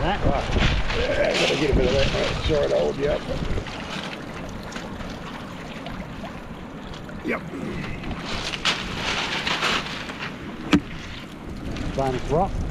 that. Right. Yeah, gotta get a bit of that short hold, yep. Yep. Bonus rock.